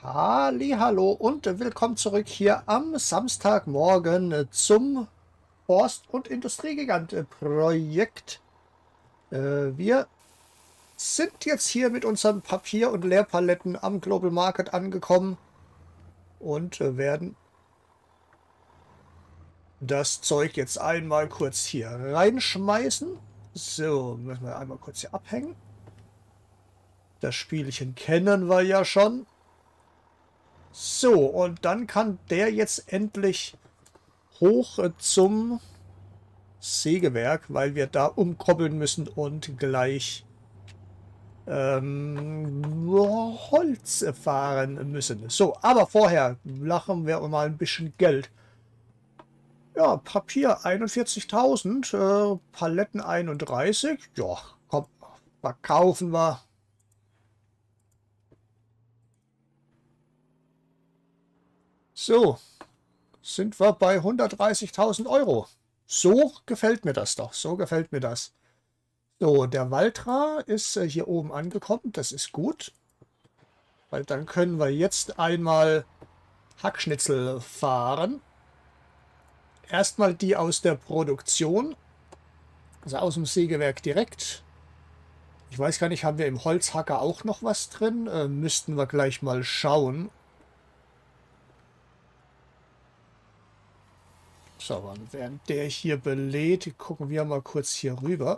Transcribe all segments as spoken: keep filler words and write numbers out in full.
Hallo und willkommen zurück hier am Samstagmorgen zum Forst- und Industriegigant-Projekt. Äh, wir sind jetzt hier mit unseren Papier- und Leerpaletten am Global Market angekommen und äh, werden das Zeug jetzt einmal kurz hier reinschmeißen. So, müssen wir einmal kurz hier abhängen. Das Spielchen kennen wir ja schon. So, und dann kann der jetzt endlich hoch äh, zum Sägewerk, weil wir da umkoppeln müssen und gleich ähm, Holz fahren müssen. So, aber vorher lachen wir mal ein bisschen Geld. Ja, Papier einundvierzigtausend, äh, Paletten einunddreißig. Ja, komm, verkaufen wir. So, sind wir bei hundertdreißigtausend Euro. So gefällt mir das doch. So gefällt mir das. So, der Valtra ist äh, hier oben angekommen. Das ist gut. Weil dann können wir jetzt einmal Hackschnitzel fahren. Erstmal die aus der Produktion. Also aus dem Sägewerk direkt. Ich weiß gar nicht, haben wir im Holzhacker auch noch was drin? Äh, müssten wir gleich mal schauen. So, während der hier belädt, gucken wir mal kurz hier rüber.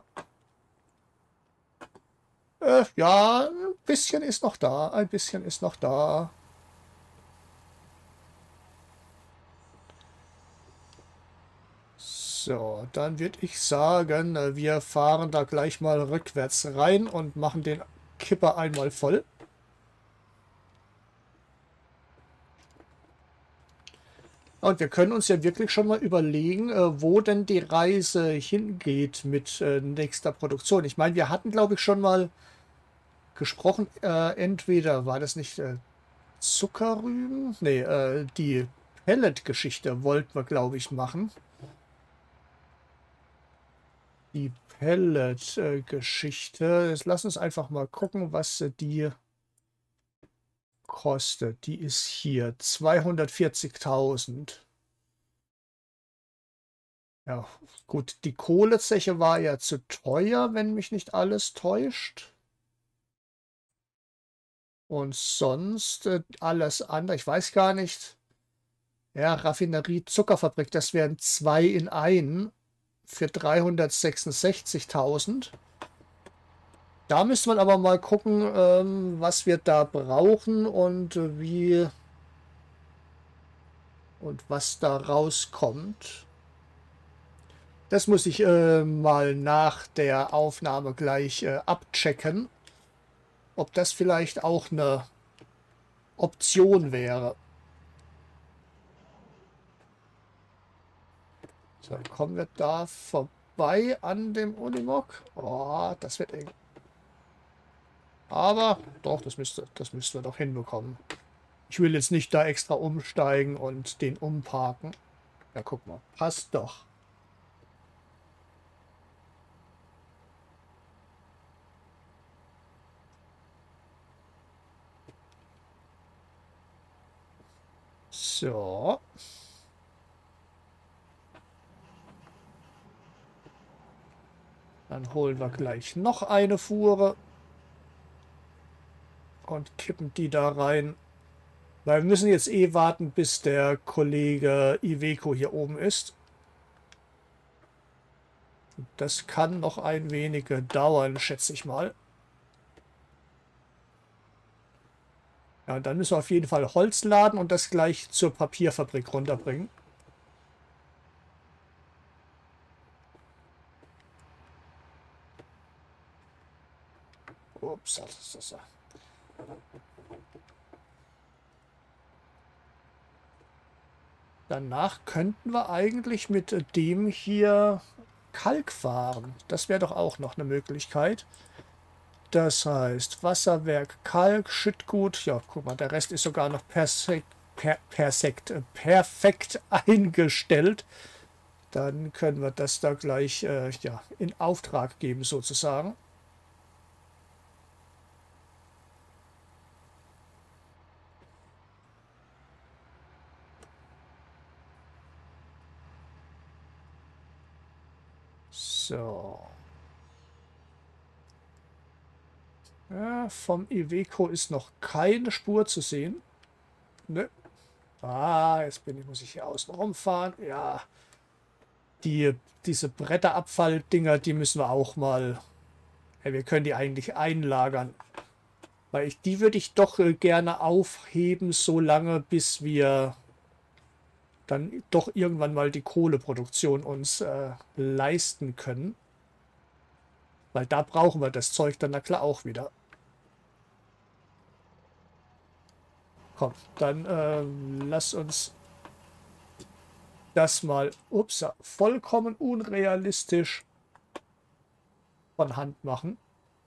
Äh, ja, ein bisschen ist noch da. Ein bisschen ist noch da. So, dann würde ich sagen, wir fahren da gleich mal rückwärts rein und machen den Kipper einmal voll. Und wir können uns ja wirklich schon mal überlegen, wo denn die Reise hingeht mit nächster Produktion. Ich meine, wir hatten, glaube ich, schon mal gesprochen, äh, entweder war das nicht äh, Zuckerrüben? Nee, äh, die Pellet-Geschichte wollten wir, glaube ich, machen. Die Pellet-Geschichte. Jetzt lass uns einfach mal gucken, was die kostet. Die ist hier zweihundertvierzigtausend. Ja, gut, die Kohlezeche war ja zu teuer, wenn mich nicht alles täuscht. Und sonst äh, alles andere, ich weiß gar nicht. Ja, Raffinerie, Zuckerfabrik, das wären zwei in einen für dreihundertsechsundsechzigtausend. Da müsste man aber mal gucken, ähm, was wir da brauchen und äh, wie und was da rauskommt. Das muss ich äh, mal nach der Aufnahme gleich äh, abchecken, ob das vielleicht auch eine Option wäre. So, kommen wir da vorbei an dem Unimog? Oh, das wird eng. Aber doch, das müsste, das müssten wir doch hinbekommen. Ich will jetzt nicht da extra umsteigen und den umparken. Ja, guck mal, passt doch. So. Dann holen wir gleich noch eine Fuhre und kippen die da rein. Weil wir müssen jetzt eh warten, bis der Kollege Iveco hier oben ist. Das kann noch ein wenig dauern, schätze ich mal. Ja, dann müssen wir auf jeden Fall Holz laden und das gleich zur Papierfabrik runterbringen. Ups, das ist ja. Danach könnten wir eigentlich mit dem hier Kalk fahren. Das wäre doch auch noch eine Möglichkeit. Das heißt, Wasserwerk, Kalk, Schüttgut. Ja, guck mal, der Rest ist sogar noch perfekt, per, perfekt, perfekt eingestellt. Dann können wir das da gleich äh, ja, in Auftrag geben, sozusagen. So. Ja, vom Iveco ist noch keine Spur zu sehen. Ne? Ah, jetzt bin ich, muss ich hier außen rumfahren. Ja. Die, diese Bretterabfalldinger, die müssen wir auch mal. Ja, wir können die eigentlich einlagern. Weil ich, die würde ich doch äh, gerne aufheben, so lange, bis wir dann doch irgendwann mal die Kohleproduktion uns äh, leisten können. Weil da brauchen wir das Zeug dann na klar auch wieder. Komm, dann äh, lass uns das mal, ups, vollkommen unrealistisch von Hand machen.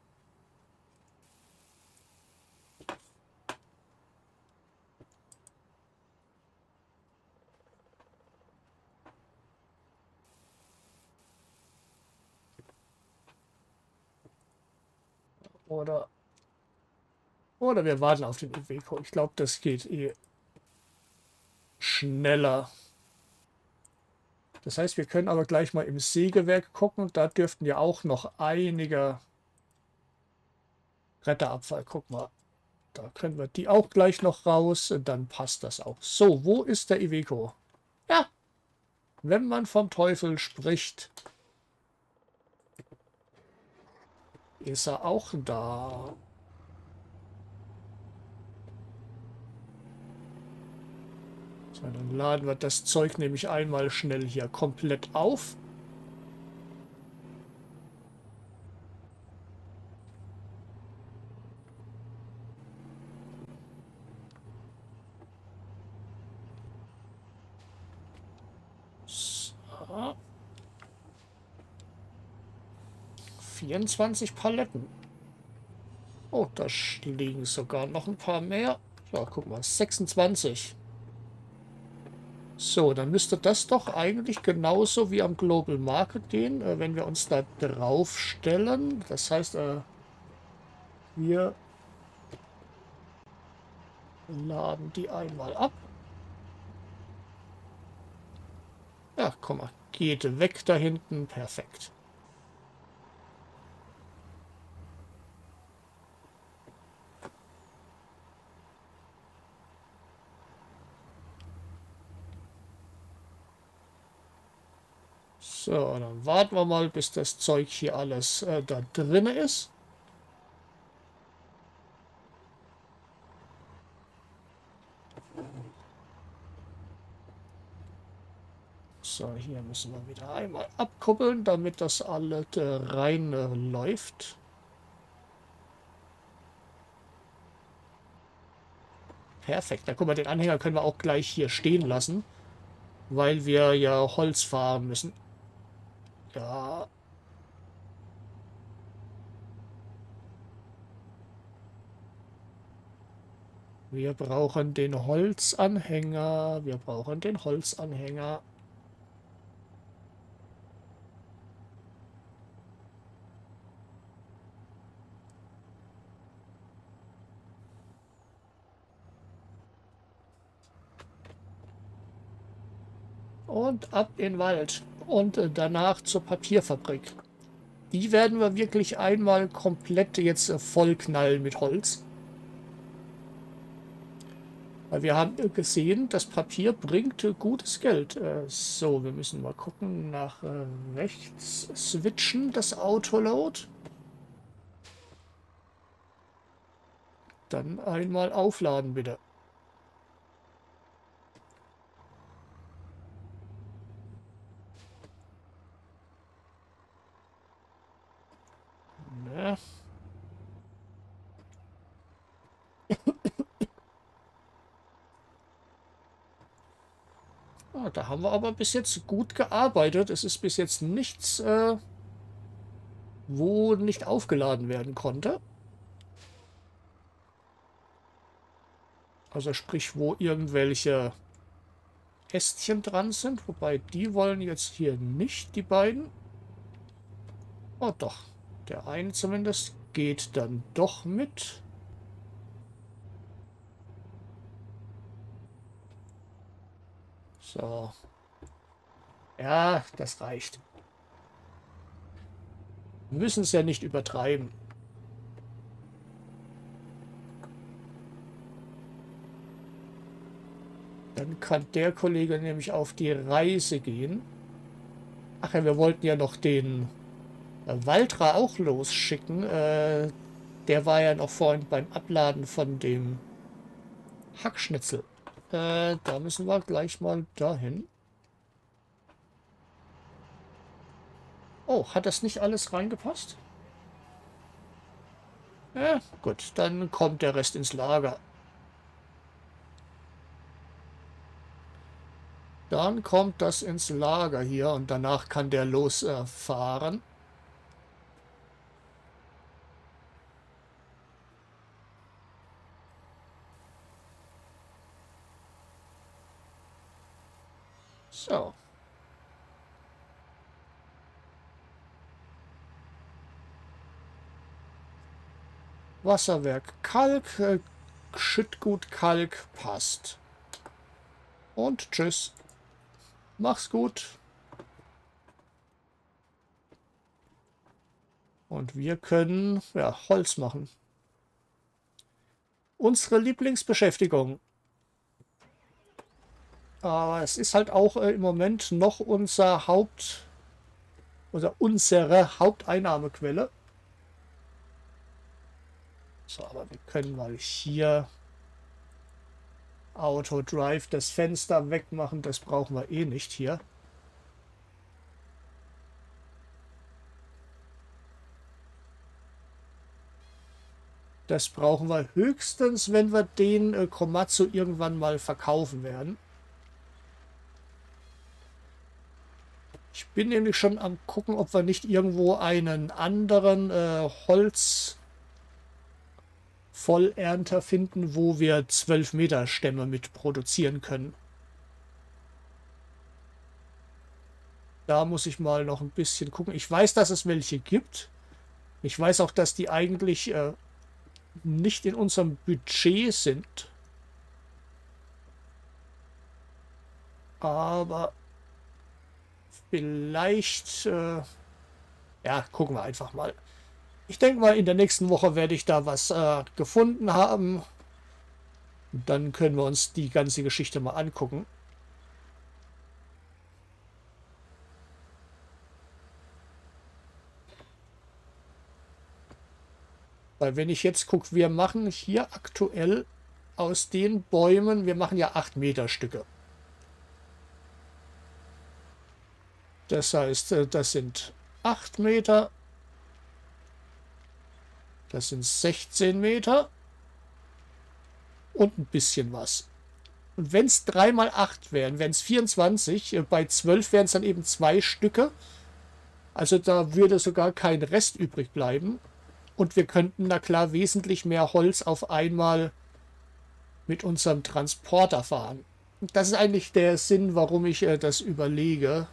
Oder, oder wir warten auf den Iveco. Ich glaube, das geht eh schneller. Das heißt, wir können aber gleich mal im Sägewerk gucken. Da dürften ja auch noch einige Bretterabfall. Guck mal, da können wir die auch gleich noch raus. Und dann passt das auch. So, wo ist der Iveco? Ja, wenn man vom Teufel spricht, ist er auch da. So, dann laden wir das Zeug nämlich einmal schnell hier komplett auf. So. vierundzwanzig Paletten. Oh, da liegen sogar noch ein paar mehr. Ja, guck mal, sechsundzwanzig. So, dann müsste das doch eigentlich genauso wie am Global Market gehen, äh, wenn wir uns da drauf stellen. Das heißt, äh, wir laden die einmal ab. Ja, komm mal, geht weg da hinten. Perfekt. So, dann warten wir mal, bis das Zeug hier alles äh, da drin ist. So, hier müssen wir wieder einmal abkuppeln, damit das alles äh, rein äh, läuft. Perfekt. Na guck mal, den Anhänger können wir auch gleich hier stehen lassen, weil wir ja Holz fahren müssen. Ja. Wir brauchen den Holzanhänger. Wir brauchen den Holzanhänger. Und ab in den Wald. Und äh, danach zur Papierfabrik. Die werden wir wirklich einmal komplett jetzt äh, vollknallen mit Holz. Weil wir haben äh, gesehen, das Papier bringt äh, gutes Geld. Äh, so, wir müssen mal gucken, nach äh, rechts switchen, das Autoload. Dann einmal aufladen, bitte. Ne? Ah, da haben wir aber bis jetzt gut gearbeitet. Es ist bis jetzt nichts, äh, wo nicht aufgeladen werden konnte. Also sprich, wo irgendwelche Ästchen dran sind. Wobei, die wollen jetzt hier nicht, die beiden. Oh doch, der eine zumindest geht dann doch mit. So. Ja, das reicht. Wir müssen es ja nicht übertreiben. Dann kann der Kollege nämlich auf die Reise gehen. Ach ja, wir wollten ja noch den äh, Waltra auch losschicken. Äh, der war ja noch vorhin beim Abladen von dem Hackschnitzel. Äh, da müssen wir gleich mal dahin. Oh, hat das nicht alles reingepasst? Ja, gut, dann kommt der Rest ins Lager. Dann kommt das ins Lager hier und danach kann der losfahren. Äh, so. Wasserwerk Kalk, äh, Schüttgut Kalk passt. Und tschüss. Mach's gut. Und wir können ja Holz machen. Unsere Lieblingsbeschäftigung. Aber es ist halt auch äh, im Moment noch unser Haupt, oder unsere Haupteinnahmequelle. So, aber wir können mal hier Auto Drive das Fenster wegmachen. Das brauchen wir eh nicht hier. Das brauchen wir höchstens, wenn wir den äh, Komatsu irgendwann mal verkaufen werden. Ich bin nämlich schon am gucken, ob wir nicht irgendwo einen anderen äh, Holzvollernter finden, wo wir zwölf Meter Stämme mit produzieren können. Da muss ich mal noch ein bisschen gucken. Ich weiß, dass es welche gibt. Ich weiß auch, dass die eigentlich äh, nicht in unserem Budget sind. Aber vielleicht, äh, ja, gucken wir einfach mal. Ich denke mal, in der nächsten Woche werde ich da was äh, gefunden haben. Und dann können wir uns die ganze Geschichte mal angucken. Weil wenn ich jetzt gucke, wir machen hier aktuell aus den Bäumen, wir machen ja acht Meter Stücke. Das heißt, das sind acht Meter. Das sind sechzehn Meter. Und ein bisschen was. Und wenn es drei mal acht wären, wären es vierundzwanzig. Bei zwölf wären es dann eben zwei Stücke. Also da würde sogar kein Rest übrig bleiben. Und wir könnten, na klar, wesentlich mehr Holz auf einmal mit unserem Transporter fahren. Und das ist eigentlich der Sinn, warum ich äh, das überlege.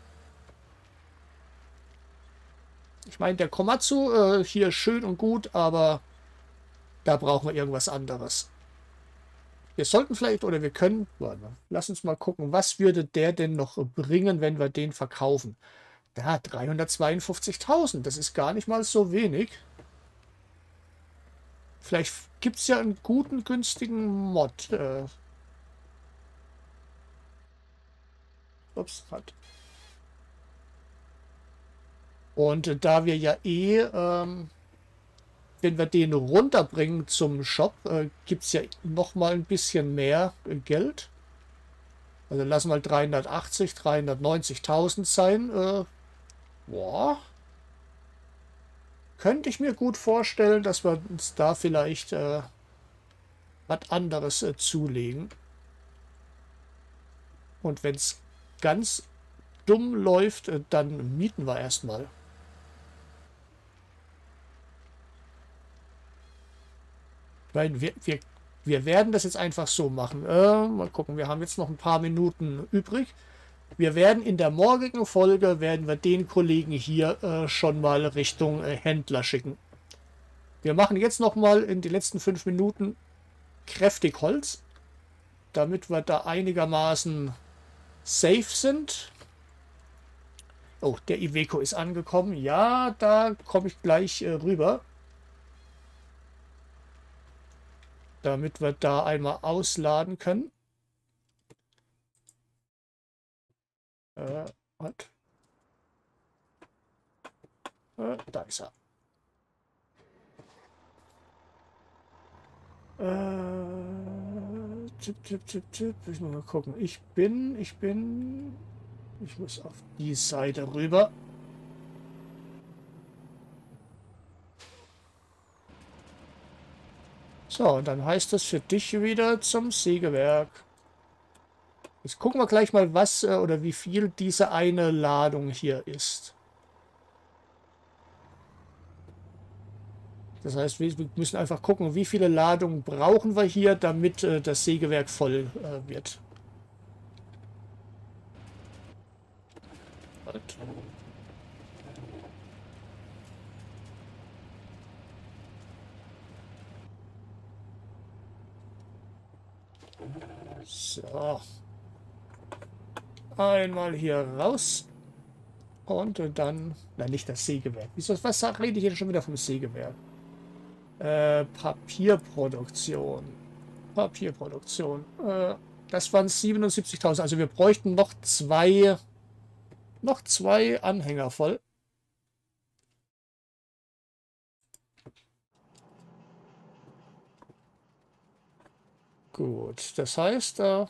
Ich meine, der Komatsu äh, hier schön und gut, aber da brauchen wir irgendwas anderes. Wir sollten vielleicht, oder wir können, warte, lass uns mal gucken, was würde der denn noch bringen, wenn wir den verkaufen? Da, dreihundertzweiundfünfzigtausend, das ist gar nicht mal so wenig. Vielleicht gibt es ja einen guten, günstigen Mod. Äh. Ups, halt. Und äh, da wir ja eh, ähm, wenn wir den runterbringen zum Shop, äh, gibt es ja noch mal ein bisschen mehr äh, Geld. Also lassen wir dreihundertachtzig, dreihundertneunzigtausend sein. Äh, boah. Könnte ich mir gut vorstellen, dass wir uns da vielleicht äh, was anderes äh, zulegen. Und wenn es ganz dumm läuft, äh, dann mieten wir erstmal. Weil wir, wir, wir werden das jetzt einfach so machen. Äh, mal gucken, wir haben jetzt noch ein paar Minuten übrig. Wir werden in der morgigen Folge, werden wir den Kollegen hier äh, schon mal Richtung äh, Händler schicken. Wir machen jetzt noch mal in die letzten fünf Minuten kräftig Holz, damit wir da einigermaßen safe sind. Oh, der Iveco ist angekommen. Ja, da komme ich gleich äh, rüber. Damit wir da einmal ausladen können. Äh, und, äh, da ist er. Äh, tipp, tipp, tipp, tipp. Ich muss mal gucken. Ich bin, ich bin... Ich muss auf die Seite rüber. So, und dann heißt das für dich wieder zum Sägewerk. Jetzt gucken wir gleich mal, was äh, oder wie viel diese eine Ladung hier ist. Das heißt, wir müssen einfach gucken, wie viele Ladungen brauchen wir hier, damit äh, das Sägewerk voll äh, wird. Und so. Einmal hier raus. Und dann... Na, nicht das Sägewerk. Wieso, was rede ich hier schon wieder vom Sägewerk? Äh, Papierproduktion. Papierproduktion. Äh, das waren siebenundsiebzigtausend. Also wir bräuchten noch zwei... Noch zwei Anhänger voll. Gut, das heißt, äh,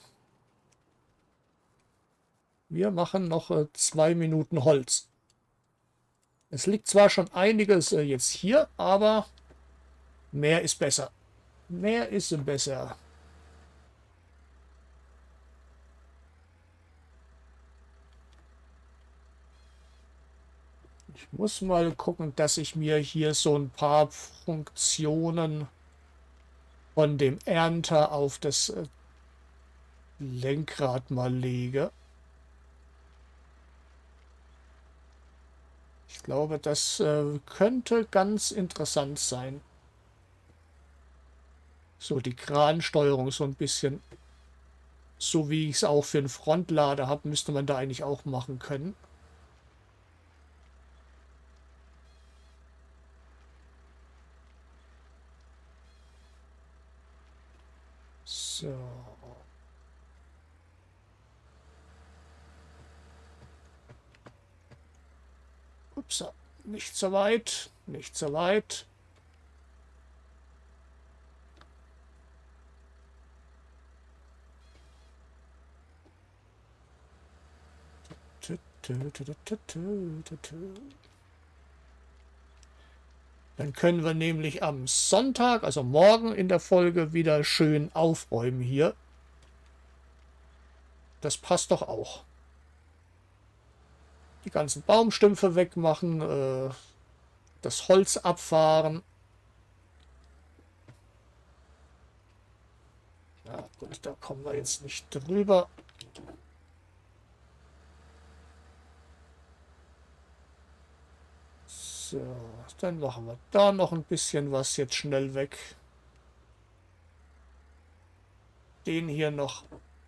wir machen noch äh, zwei Minuten Holz. Es liegt zwar schon einiges äh, jetzt hier, aber mehr ist besser. Mehr ist besser. Ich muss mal gucken, dass ich mir hier so ein paar Funktionen von dem Ernter auf das äh, Lenkrad mal lege. Ich glaube, das äh, könnte ganz interessant sein. So, die Kransteuerung so ein bisschen. So wie ich es auch für einen Frontlader habe, müsste man da eigentlich auch machen können. So. Ups, nicht so weit, nicht so weit. Dann können wir nämlich am Sonntag, also morgen in der Folge, wieder schön aufräumen hier. Das passt doch auch. Die ganzen Baumstümpfe wegmachen, äh, das Holz abfahren. Ja gut, da kommen wir jetzt nicht drüber. So, dann machen wir da noch ein bisschen was jetzt schnell weg. Den hier noch.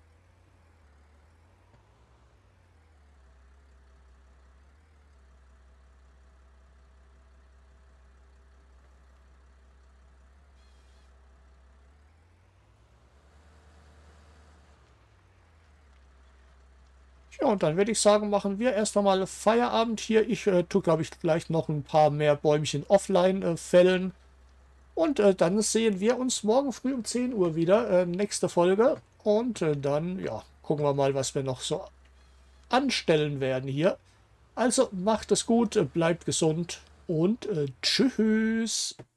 Ja, und dann würde ich sagen, machen wir erst einmal Feierabend hier. Ich äh, tue, glaube ich, gleich noch ein paar mehr Bäumchen offline äh, fällen. Und äh, dann sehen wir uns morgen früh um zehn Uhr wieder. Äh, nächste Folge. Und äh, dann, ja, gucken wir mal, was wir noch so anstellen werden hier. Also macht es gut, äh, bleibt gesund und äh, tschüss.